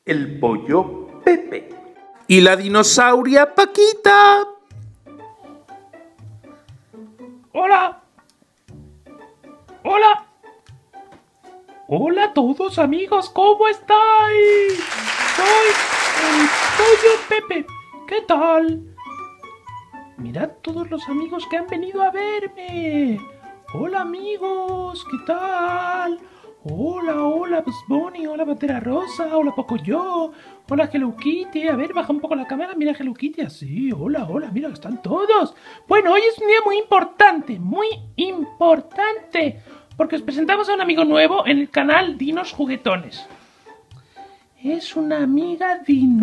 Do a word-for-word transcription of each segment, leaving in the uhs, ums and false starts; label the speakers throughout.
Speaker 1: el pollo Pepe y la dinosauria Paquita.
Speaker 2: ¡Hola! ¡Hola! ¡Hola a todos, amigos! ¿Cómo estáis? Soy el pollo Pepe. ¿Qué tal? Mirad todos los amigos que han venido a verme. Hola, amigos. ¿Qué tal? Hola, hola, Bugs Bunny. Hola, Pantera Rosa. Hola, Pocoyo. Hola, Hello Kitty. A ver, baja un poco la cámara. Mira, Hello Kitty. Así. Hola, hola. Mira, están todos. Bueno, hoy es un día muy importante. Muy importante. Porque os presentamos a un amigo nuevo en el canal Dinos Juguetones. Es una amiga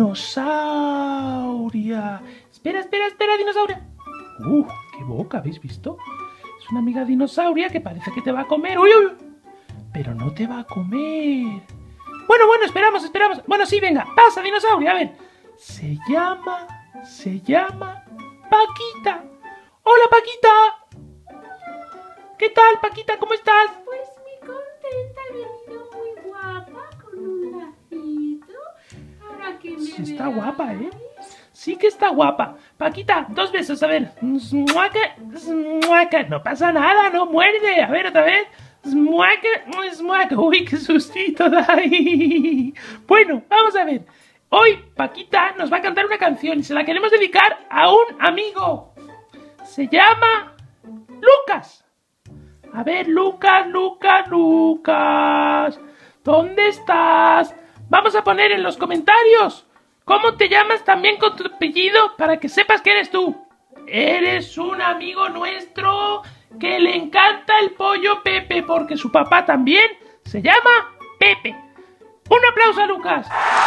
Speaker 2: dinosauria. Espera, espera, espera, dinosauria. ¡Uh! ¡Qué boca! ¿Habéis visto? Es una amiga dinosauria que parece que te va a comer. ¡Uy, uy! Pero no te va a comer. Bueno, bueno, esperamos, esperamos. Bueno, sí, venga. Pasa, dinosauria. A ver. Se llama... Se llama... Paquita. ¡Hola, Paquita! ¿Qué tal, Paquita? ¿Cómo estás?
Speaker 3: Pues muy contenta, he venido muy guapa, con un lacito. Ahora que me
Speaker 2: Sí, está
Speaker 3: veáis.
Speaker 2: guapa, ¿eh? Sí que está guapa. Paquita, dos besos, a ver. Smuaca, smuaca. No pasa nada, no muerde. A ver, otra vez. Smuaca, smuaca. Uy, qué sustito da ahí. Bueno, vamos a ver. Hoy Paquita nos va a cantar una canción y se la queremos dedicar a un amigo. Se llama Lucas. A ver, Lucas, Lucas, Lucas. ¿Dónde estás? Vamos a poner en los comentarios cómo te llamas también con tu apellido para que sepas que eres tú. Eres un amigo nuestro que le encanta el pollo Pepe porque su papá también se llama Pepe. ¡Un aplauso a Lucas!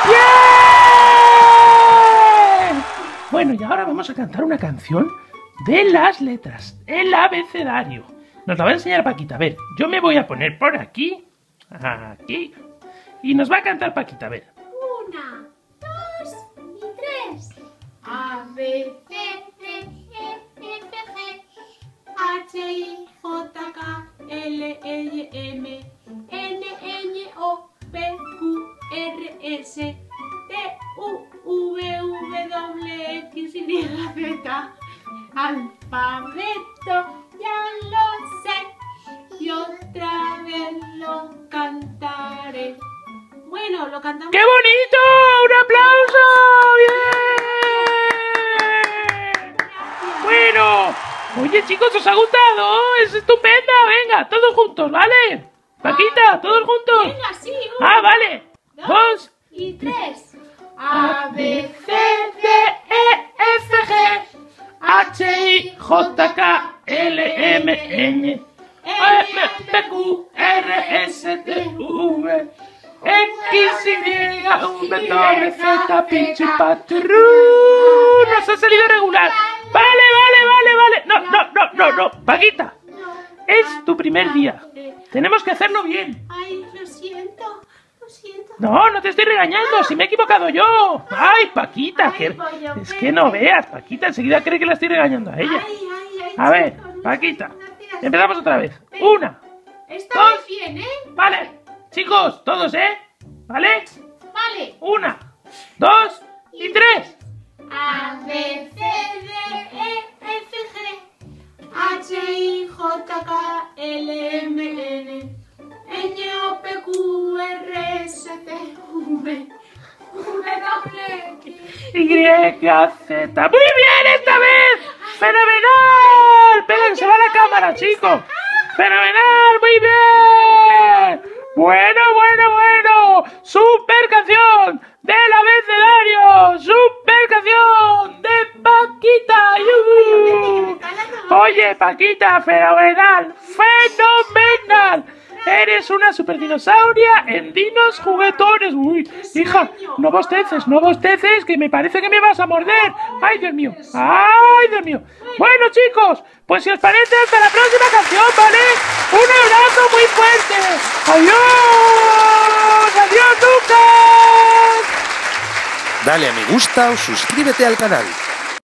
Speaker 2: ¡Bien! Bueno, y ahora vamos a cantar una canción de las letras, el abecedario. Nos la va a enseñar Paquita. A ver, yo me voy a poner por aquí, aquí, y nos va a cantar Paquita. A ver.
Speaker 3: Una, dos y tres. A, B, C, D, E, F, G, H, I, J, K, L, L, M, N, N, O, P, Q, R, S, T, U, V, W, X, Y, Z. Alfabeto, ya lo sé, y otra vez lo cantaré. Bueno, lo cantamos.
Speaker 2: ¡Qué bonito! ¡Un aplauso! ¡Bien! Bueno, oye chicos, ¿os ha gustado? ¡Es estupenda! Venga, todos juntos, ¿vale? Paquita, todos juntos.
Speaker 3: Venga, sí. Uno,
Speaker 2: Ah, vale. Dos.
Speaker 3: y tres. A, B, C,
Speaker 2: D, E, F, G, H, I, J, K, L, M, N, M, P, Q, R, S, T, V, X, Y, V, W, Z, pinche patrón. Nos ha salido regular. Vale, vale, vale, vale. No, no, no, no, no. Paquita, es tu primer día. Tenemos que hacerlo bien.
Speaker 3: Ay, lo siento, lo siento.
Speaker 2: No, no te estoy regañando, si me he equivocado yo. Ay, Paquita,
Speaker 3: Ay,
Speaker 2: que
Speaker 3: pollo
Speaker 2: es
Speaker 3: Pepe.
Speaker 2: que no veas, Paquita enseguida cree que la estoy regañando a ella.
Speaker 3: Ay, ay, ay,
Speaker 2: A ver,
Speaker 3: chicos,
Speaker 2: Paquita,
Speaker 3: no tiras-
Speaker 2: empezamos otra vez.
Speaker 3: Venga.
Speaker 2: Una,
Speaker 3: Esta
Speaker 2: dos.
Speaker 3: vez bien, ¿eh?
Speaker 2: vale, chicos, todos, ¿eh? ¿Vale?
Speaker 3: Vale.
Speaker 2: Una, dos y tres.
Speaker 3: A, B, C, D, E, F, G, H, I, J, K, L, M, N, N, O, P, Q, R, S, T, V, W, X.
Speaker 2: Y, Z. ¡Muy bien esta vez! ¡Fenomenal! Espera que se va la cámara, chicos. ¡Fenomenal! ¡Muy bien! Bueno, bueno, bueno. ¡Super canción del abecedario! ¡Super canción de Paquita! ¡Yuhu! Oye, Paquita, fenomenal. ¡Fenomenal! Eres una super dinosauria en Dinos Juguetones. Uy, hija, no bosteces, no bosteces, que me parece que me vas a morder. Ay, Dios mío, ay, Dios mío. Bueno, chicos, pues si os parece, hasta la próxima canción, ¿vale? Un abrazo muy fuerte. Adiós, adiós, Lucas.
Speaker 1: Dale a me gusta o suscríbete al canal.